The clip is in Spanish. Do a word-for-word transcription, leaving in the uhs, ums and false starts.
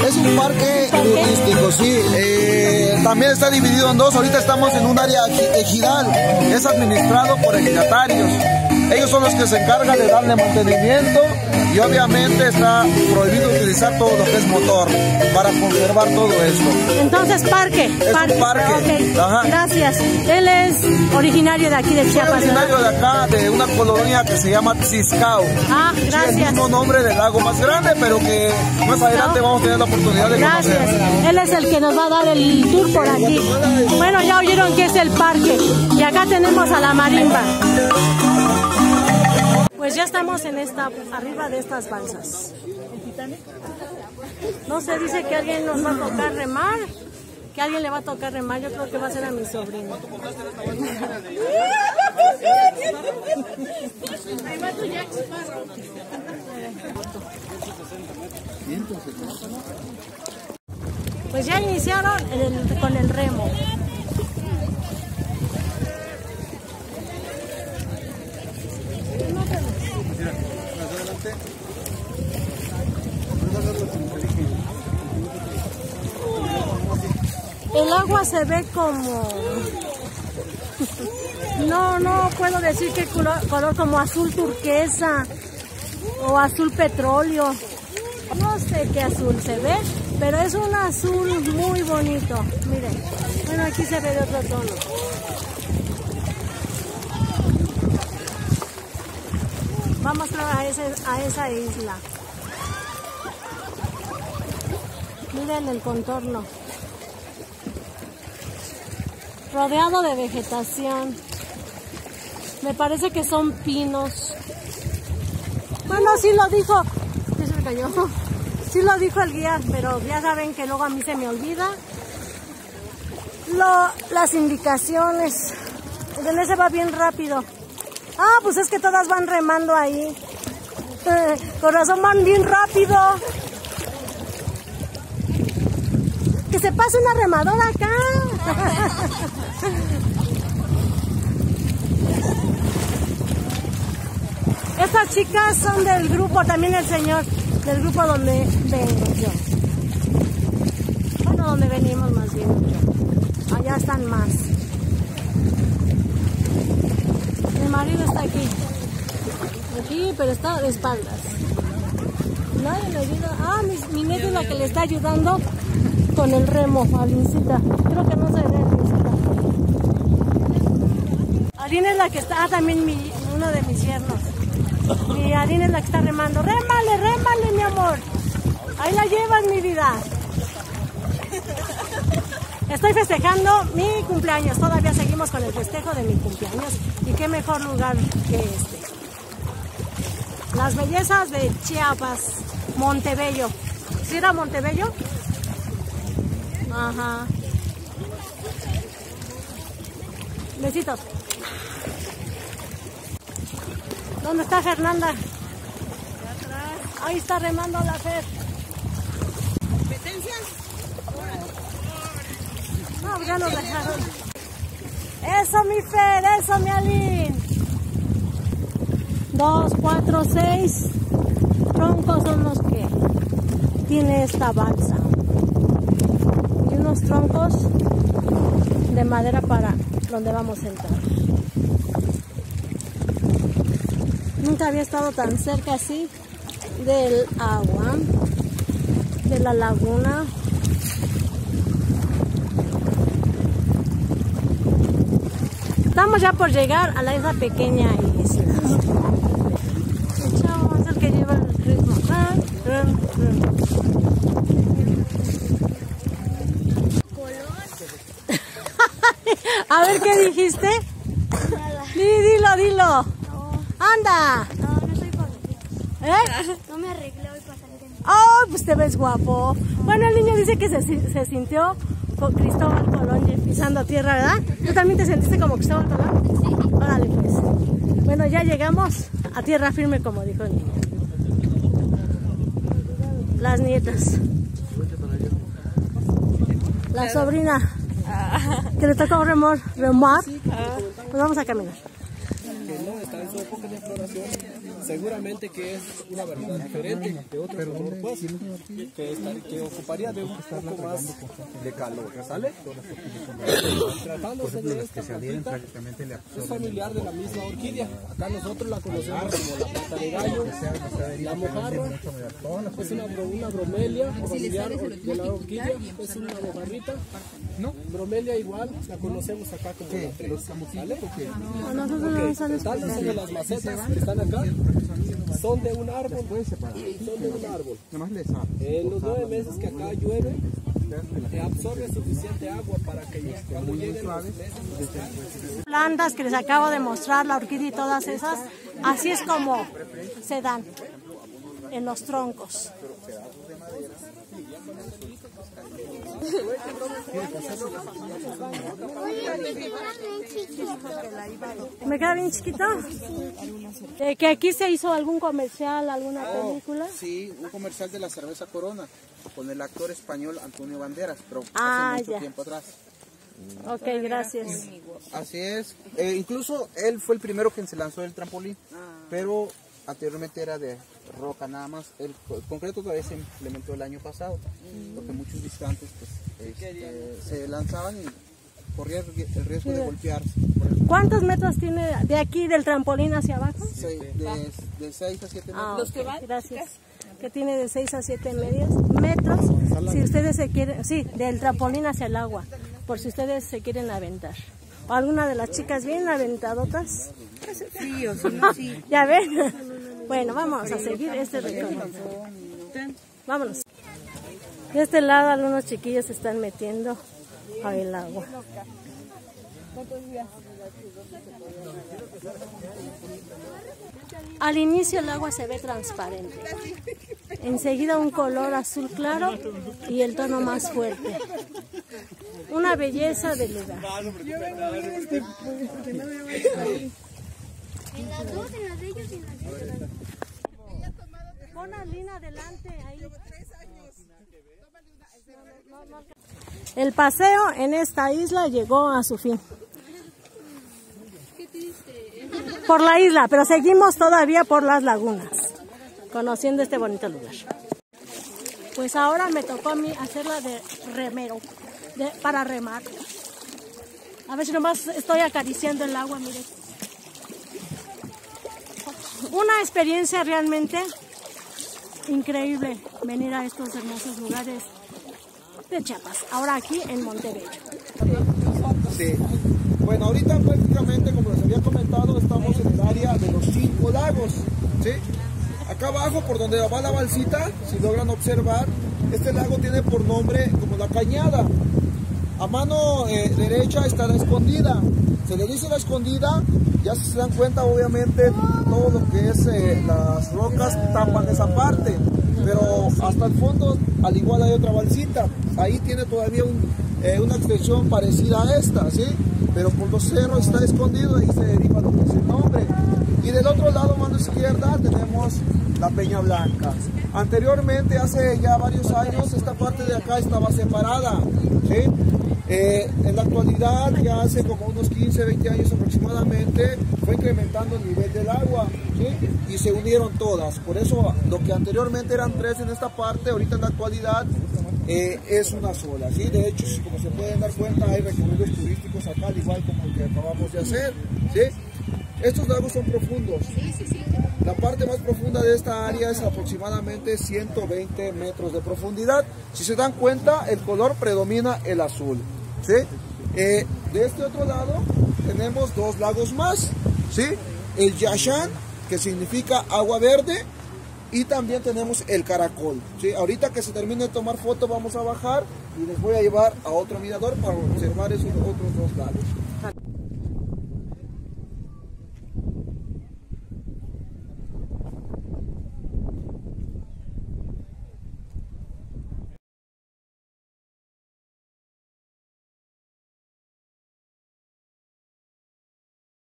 Es un parque turístico, sí. Eh, también está dividido en dos. Ahorita estamos en un área ejidal. Es administrado por ejidatarios. Ellos son los que se encargan de darle mantenimiento y obviamente está prohibido utilizar todo lo que es motor para conservar todo esto. Entonces, parque. Es parque. un parque. Okay. Ajá. Gracias. Él es originario de aquí de Chiapas. Soy originario de acá, de una colonia que se llama Tziscao. Ah, gracias. Sí, el mismo nombre del lago más grande, pero que más adelante vamos a tener la oportunidad de Gracias. conocer. Él es el que nos va a dar el tour por aquí. Bueno, ya oyeron que es el parque. Y acá tenemos a la marimba. Pues ya estamos en esta, arriba de estas balsas. No se dice que alguien nos va a tocar remar, que alguien le va a tocar remar. Yo creo que va a ser a mi sobrino. Ahí va tu Jack Sparrow. Pues ya iniciaron el, con el remo. El agua se ve como... No, no puedo decir qué color, color, como azul turquesa o azul petróleo. No sé qué azul se ve, pero es un azul muy bonito. Miren, bueno, aquí se ve de otro tono. Vamos a, ese, a esa isla. Miren el contorno. Rodeado de vegetación. Me parece que son pinos. Bueno, sí lo dijo. ¿Qué se me cayó? Sí lo dijo el guía, pero ya saben que luego a mí se me olvida Lo, las indicaciones. El ese va bien rápido. Ah, pues es que todas van remando ahí. Eh, corazón, van bien rápido. Que se pase una remadora acá. Estas chicas son del grupo, también el señor, del grupo donde vengo yo. Bueno, donde venimos más bien yo. Allá están más. Mi marido está aquí. Aquí, pero está de espaldas. Nadie le ayuda. Ah, mi, mi nieta es la que le está ayudando con el remo a Lincita. Creo que no se ve Lincita. Aline es la que está, ah, también mi, uno de mis yernos. Mi Aline es la que está remando. Rémale, rémale, mi amor. Ahí la llevas, mi vida. Estoy festejando mi cumpleaños. Todavía seguimos con el festejo de mi cumpleaños. Y qué mejor lugar que este. Las bellezas de Chiapas, Montebello. ¿Sí era Montebello? Ajá. Besitos. ¿Dónde está Fernanda? Ahí está remando la Fer. ¿Competencias? No, ya nos dejaron. Eso, mi Fer, eso, mi Aline. Dos, cuatro, seis troncos son los que tiene esta balsa. Y unos troncos de madera para donde vamos a entrar. Nunca había estado tan cerca así del agua, de la laguna. Estamos ya por llegar a la isla pequeña isla. El chavo es el que lleva el ritmo. A ver, ¿qué dijiste? Nada. Di, dilo, dilo. No. Anda. No, no estoy para ¿Eh? No me arreglé hoy para salir en... Oh, pues te ves guapo. Bueno, el niño dice que se, se sintió con Cristóbal Colón pisando tierra, ¿verdad? ¿Tú también te sentiste como Cristóbal Colón? Sí. Órale, pues. Bueno, ya llegamos a tierra firme, como dijo el niño. Las nietas. La sobrina. Que le tocó remor, remar. Pues vamos a caminar. seguramente que es una variedad diferente de otro color, pues, que, estar, que ocuparía de un poco más de calor, ¿sale? Tratándose de esta plantita, es familiar de la misma orquídea. Acá nosotros la conocemos como la pata de gallo, la mojarra, es una, una bromelia familiar de la orquídea, es una mojarrita. ¿No? Bromelia igual, la conocemos acá como la trenza, ¿sale? Okay. Tratándose de las macetas que están acá, son de un árbol, son de un árbol. En los nueve meses que acá llueve, te absorbe suficiente agua para que cuando lleguen los meses... Plantas que les acabo de mostrar, la orquídea y todas esas, así es como se dan en los troncos. ¿Me queda bien chiquito? Eh, ¿Que aquí se hizo algún comercial, alguna oh, película? Sí, un comercial de la cerveza Corona con el actor español Antonio Banderas, pero ah, hace mucho ya. tiempo atrás. Ok, gracias. Así es. Eh, incluso él fue el primero que se lanzó del trampolín, pero anteriormente era de roca nada más. El, el concreto todavía se implementó el año pasado, porque muchos visitantes pues, este, se lanzaban y corrían el riesgo de golpearse. ¿Cuántos metros tiene de aquí del trampolín hacia abajo? Sí, de, de seis a siete metros. Ah, okay. Gracias. Que tiene de seis a siete medios, metros, si ustedes se quieren, sí, del trampolín hacia el agua, por si ustedes se quieren aventar. ¿O alguna de las chicas bien aventadotas? Sí, o si no, sí. ¿Ya ven? Bueno, vamos a seguir este recorrido. Vámonos. De este lado algunos chiquillos se están metiendo al agua. Al inicio el agua se ve transparente. Enseguida un color azul claro y el tono más fuerte. Una belleza del lugar. Pon a Lina adelante ahí. El paseo en esta isla llegó a su fin. Por la isla, pero seguimos todavía por las lagunas, conociendo este bonito lugar. Pues ahora me tocó a mí hacerla de remero, de, para remar. A ver si nomás estoy acariciando el agua, miren. Una experiencia realmente increíble venir a estos hermosos lugares de Chiapas, ahora aquí en Montebello. Sí. Bueno, ahorita prácticamente, como les había comentado, estamos en el área de los cinco lagos, ¿sí? Acá abajo, por donde va la balsita, si logran observar, este lago tiene por nombre como La Cañada. A mano eh, derecha está La Escondida. Se le dice La Escondida, ya si se dan cuenta, obviamente, todo lo que es eh, las rocas tapan esa parte. Pero hasta el fondo, al igual hay otra balsita. Ahí tiene todavía un, eh, una extensión parecida a esta, ¿sí? Pero por los cerros está escondido, ahí se deriva lo que es el nombre. Y del otro lado, mano izquierda, tenemos la Peña Blanca. Anteriormente, hace ya varios años, esta parte de acá estaba separada, ¿sí? Eh, en la actualidad, ya hace como unos quince, veinte años aproximadamente, fue incrementando el nivel del agua, ¿sí? Y se unieron todas. Por eso, lo que anteriormente eran tres en esta parte, ahorita en la actualidad eh, es una sola, ¿sí? De hecho, como se pueden dar cuenta, hay recorridos turísticos acá, al igual como el que acabamos de hacer, ¿sí? Estos lagos son profundos. La parte más profunda de esta área es aproximadamente ciento veinte metros de profundidad. Si se dan cuenta, el color predomina el azul, ¿sí? Eh, de este otro lado tenemos dos lagos más, ¿sí? El Yaxán, que significa agua verde, y también tenemos el Caracol, ¿sí? Ahorita que se termine de tomar foto vamos a bajar y les voy a llevar a otro mirador para observar esos otros dos lagos.